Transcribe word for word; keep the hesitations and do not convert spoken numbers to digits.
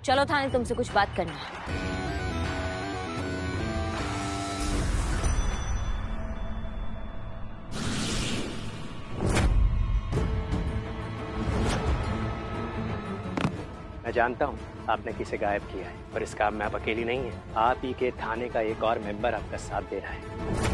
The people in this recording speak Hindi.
चलो थाने, तुमसे कुछ बात करना है। मैं जानता हूँ आपने किसे गायब किया है, पर इस काम में आप अकेली नहीं हैं। आप ही के थाने का एक और मेंबर आपका साथ दे रहा है।